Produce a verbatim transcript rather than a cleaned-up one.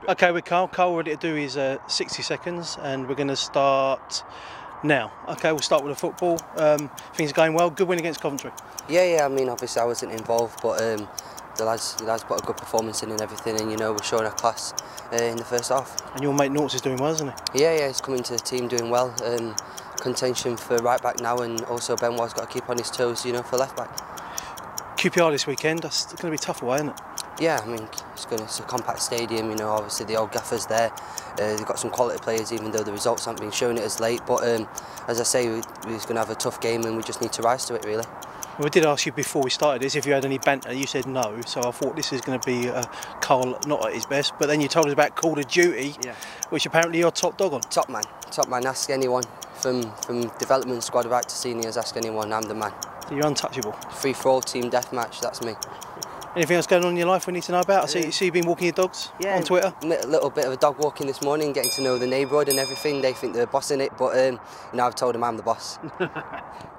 Okay, with Carl. Carl, ready to do his uh, sixty seconds, and we're going to start now. Okay, we'll start with the football. Um, things are going well. Good win against Coventry. Yeah, yeah. I mean, obviously I wasn't involved, but um, the lads, the lads put a good performance in and everything, and you know we're showing our class uh, in the first half. And your mate Norts is doing well, isn't he? Yeah, yeah. He's coming to the team doing well. Um, contention for right back now, and also Benoit's got to keep on his toes, you know, for left back. Q P R this weekend. That's going to be tough away, isn't it? Yeah, I mean, it's, gonna, it's a compact stadium, you know, obviously the old Gaffer's there. Uh, they've got some quality players, even though the results haven't been showing it as late. But um, as I say, we, we're going to have a tough game and we just need to rise to it, really. Well, we did ask you before we started this if you had any banter. You said no, so I thought this is going to be uh, Carl not at his best. But then you told us about Call of Duty, yeah, which apparently you're top dog on. Top man, top man. Ask anyone from, from development squad right to seniors, ask anyone, I'm the man. So you're untouchable. Free for all, team deathmatch, that's me. Anything else going on in your life we need to know about? I see, see you've been walking your dogs yeah, on Twitter. A little bit of a dog walking this morning, getting to know the neighbourhood and everything. They think they're bossing it, but um, you know, I've told them I'm the boss.